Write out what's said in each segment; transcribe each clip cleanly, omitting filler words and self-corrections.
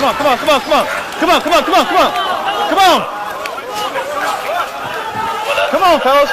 on, come on, come on, come on. Come on, come on, come on, come on. Come on. Come on, fellas.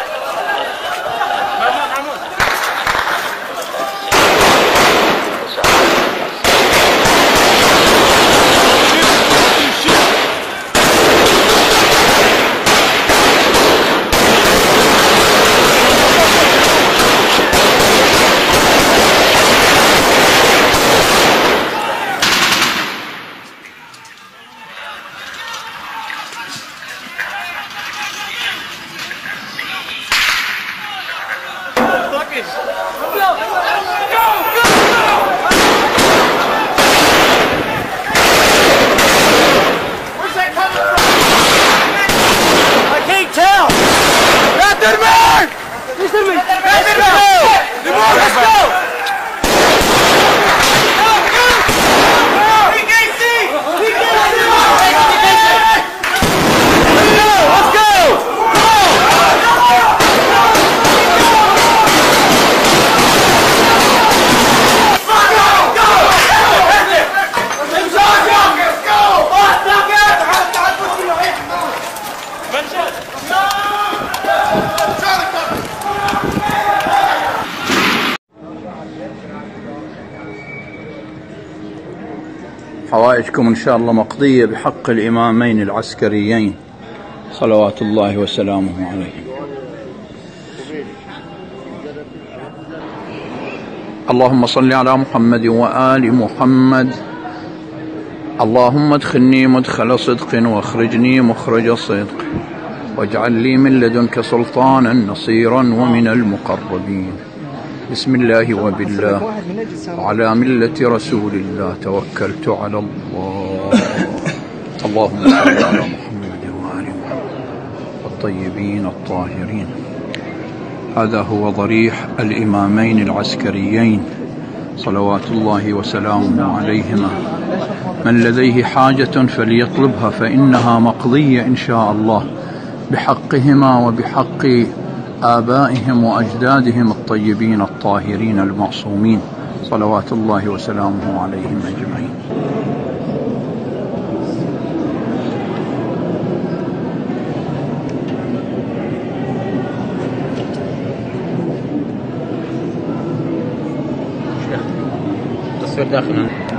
حوائجكم إن شاء الله مقضية بحق الإمامين العسكريين صلوات الله وسلامه عليهم. اللهم صل على محمد وآل محمد. اللهم ادخلني مدخل صدق واخرجني مخرج صدق واجعل لي من لدنك سلطانا نصيرا ومن المقربين. بسم الله وبالله وعلى ملة رسول الله توكلت على الله. اللهم صل على محمد وآل محمد الطيبين الطاهرين. هذا هو ضريح الإمامين العسكريين صلوات الله وسلامه عليهما. من لديه حاجة فليطلبها فإنها مقضية إن شاء الله بحقهما وبحق آبائهم وأجدادهم الطيبين الطاهرين المعصومين صلوات الله وسلامه عليهم أجمعين. تصوير داخل